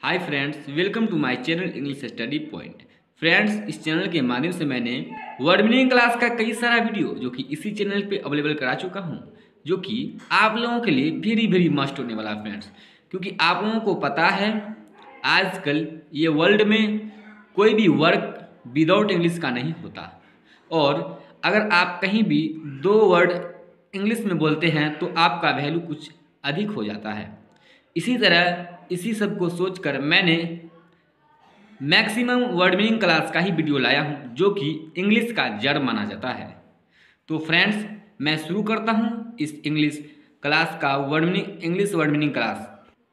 Hi friends, welcome to my channel English study point. Friends, इस channel के माध्यम से मैंने वर्ड मीनिंग क्लास का कई सारा वीडियो जो कि इसी चैनल पे अवेलेबल करा चुका हूँ, जो कि आप लोगों के लिए वेरी वेरी मस्ट होने वाला है फ्रेंड्स। क्योंकि आप लोगों को पता है आजकल ये वर्ल्ड में कोई भी वर्क विदाउट इंग्लिश का नहीं होता, और अगर आप कहीं भी दो वर्ड इंग्लिश में बोलते हैं तो आपका वैल्यू कुछ अधिक हो जाता है। इसी तरह इसी सब को सोचकर मैंने मैक्सिमम वर्ड मीनिंग क्लास का ही वीडियो लाया हूं, जो कि इंग्लिश का जड़ माना जाता है। तो फ्रेंड्स, मैं शुरू करता हूं इस इंग्लिश क्लास का इंग्लिश वर्ड मीनिंग क्लास।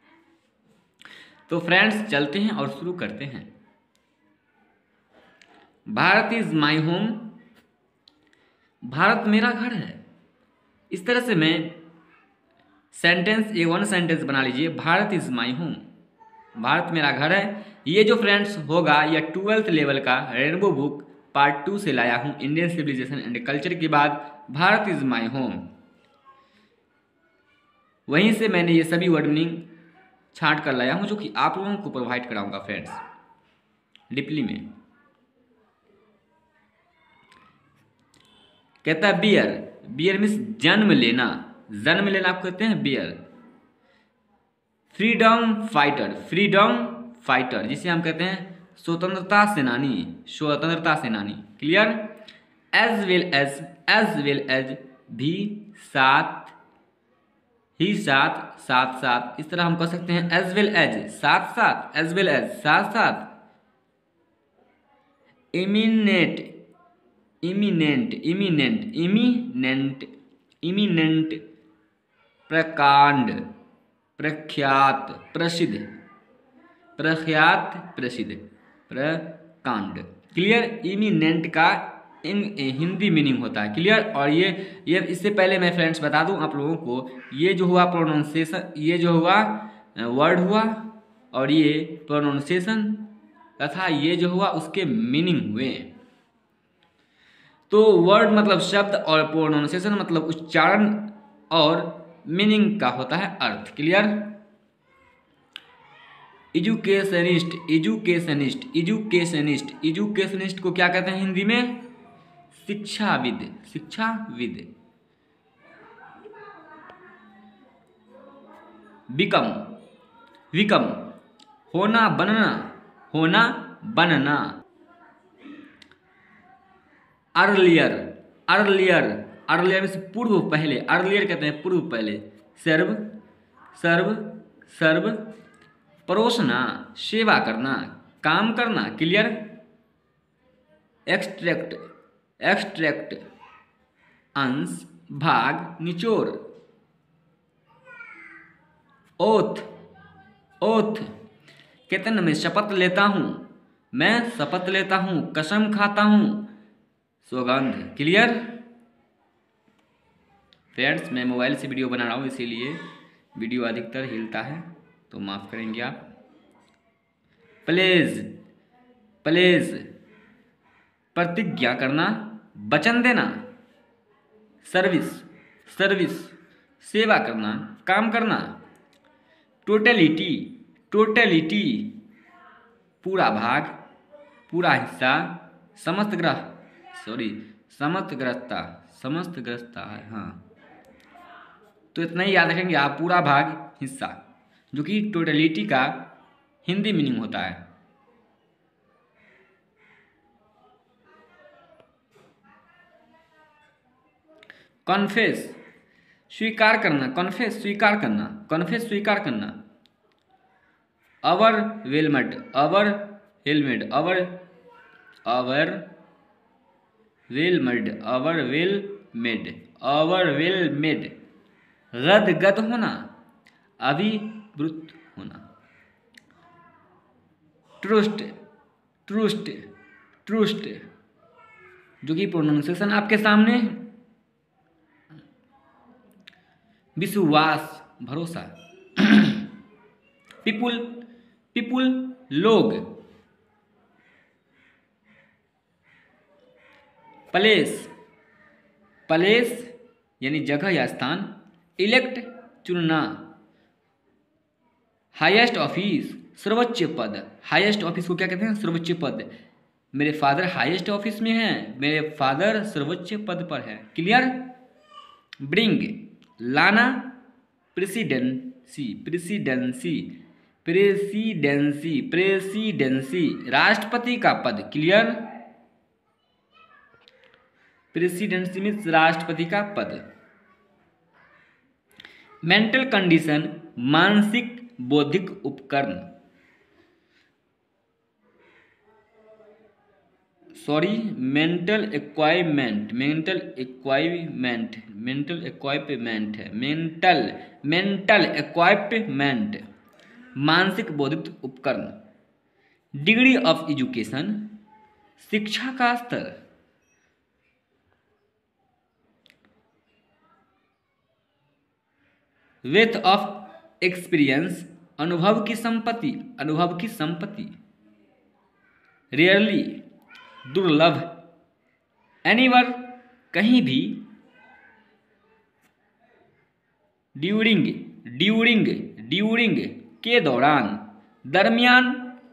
तो फ्रेंड्स, चलते हैं और शुरू करते हैं। Bharat is my home. Bharat मेरा घर है। इस तरह से मैं वन सेंटेंस बना लीजिए। Bharat is my home, Bharat मेरा घर है। ये जो फ्रेंड्स होगा यह 12th लेवल का रेनबो बुक पार्ट 2 से लाया हूँ, इंडियन सिविलाइजेशन एंड कल्चर के बाद भारत इज माई होम। वहीं से मैंने ये सभी वर्ड मीनिंग छांट कर लाया हूँ, जो कि आप लोगों को प्रोवाइड कराऊंगा फ्रेंड्स डीपली में। कहता है बियर। बियर मीन्स जन्म लेना। जन्म लेना आप कहते हैं bear. Freedom fighter. Freedom fighter जिसे हम कहते हैं स्वतंत्रता सेनानी। स्वतंत्रता सेनानी, क्लियर। एज वेल एज भी, साथ ही साथ, साथ साथ, इस तरह हम कह सकते हैं एज वेल एज, साथ साथ, एज वेल एज, साथ साथ। Eminent, eminent, eminent, eminent, eminent, प्रकांड, प्रख्यात, प्रसिद्ध, प्रख्यात, प्रसिद्ध, प्रकांड, क्लियर। इमिनेंट का हिंदी मीनिंग होता है, क्लियर। और ये इससे पहले मैं फ्रेंड्स बता दूं आप लोगों को, ये जो हुआ प्रोनाउंसिएशन, ये जो हुआ वर्ड हुआ, और ये प्रोनाउंसिएशन तथा ये जो हुआ उसके मीनिंग हुए। तो वर्ड मतलब शब्द और प्रोनाउंसिएशन मतलब उच्चारण, और मीनिंग का होता है अर्थ, clear. Educationist, educationist, educationist, educationist को क्या कहते हैं हिंदी में? शिक्षाविद, शिक्षाविद। बिकम, विकम, होना बनना, होना बनना। अर्लियर, अर्लियर, अर्लियर मीन्स पूर्व पहले। अर्लियर कहते हैं पूर्व पहले। सर्व, सर्व, सर्व। परोसना, सेवा करना, काम करना, क्लियर। एक्सट्रैक्ट, एक्सट्रैक्ट, अंश, भाग, निचोड़। ओथ, ओथ कहते हैं ना, मैं शपथ लेता हूं, मैं शपथ लेता हूं, कसम खाता हूं, सौगंध, क्लियर। फ्रेंड्स, मैं मोबाइल से वीडियो बना रहा हूँ, इसीलिए वीडियो अधिकतर हिलता है, तो माफ़ करेंगे आप। प्लेज, प्लेज, प्रतिज्ञा करना, वचन देना। सर्विस, सर्विस, सेवा करना, काम करना। टोटलिटी, टोटलिटी, पूरा भाग, पूरा हिस्सा। समस्त ग्रह, सॉरी, समस्तग्रस्ता, समस्तग्रस्ता है, हाँ। तो इतना ही याद रखेंगे आप, पूरा भाग, हिस्सा, जो कि टोटलिटी का हिंदी मीनिंग होता है। कॉन्फेस, स्वीकार करना, कॉन्फेस, स्वीकार करना, कॉन्फेस, स्वीकार करना। Overwhelmed, overwhelmed, over, overwhelmed, overwhelmed, overwhelmed. गदगद होना, अभिभूत होना। ट्रुस्ट, ट्रुस्ट, ट्रुस्ट, जो कि प्रोनाउंसिएशन आपके सामने। विश्वास, भरोसा। पीपुल, पीपुल, लोग। प्लेस, प्लेस यानी जगह या स्थान। इलेक्ट, चुनना। हाईएस्ट ऑफिस, सर्वोच्च पद, हाईएस्ट ऑफिस को क्या कहते हैं? सर्वोच्च पद। मेरे फादर हाईएस्ट ऑफिस में हैं, मेरे फादर सर्वोच्च पद पर है। क्लियर? ब्रिंग, लाना, प्रेसिडेंसी, प्रेसिडेंसी, प्रेसिडेंसी, प्रेसिडेंसी, राष्ट्रपति का पद। क्लियर? प्रेसिडेंसी मीन्स राष्ट्रपति का पद। मेंटल कंडीशन, मानसिक बौद्धिक उपकरण, sorry mental acquirement, mental acquirement, mental acquirement है, मेंटल एक्वायरमेंट, मानसिक बौद्धिक उपकरण। डिग्री ऑफ एजुकेशन, शिक्षा का स्तर। वेथ ऑफ एक्सपीरियंस, अनुभव की संपत्ति, अनुभव की संपत्ति। रेयरली, दुर्लभ। एनीवर, कहीं भी। ड्यूरिंग, ड्यूरिंग, ड्यूरिंग, के दौरान, दरमियान।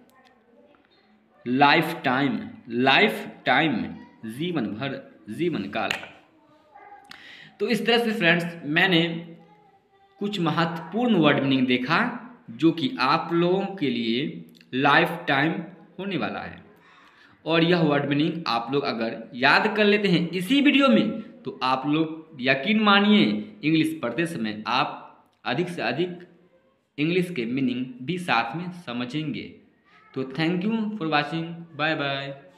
लाइफ टाइम, लाइफ टाइम, जीवन भर, जीवन काल। तो इस तरह से फ्रेंड्स मैंने कुछ महत्वपूर्ण वर्ड मीनिंग देखा जो कि आप लोगों के लिए लाइफ टाइम होने वाला है। और यह वर्ड मीनिंग आप लोग अगर याद कर लेते हैं इसी वीडियो में तो आप लोग यकीन मानिए इंग्लिश पढ़ते समय आप अधिक से अधिक इंग्लिश के मीनिंग भी साथ में समझेंगे। तो thank you for watching, bye bye.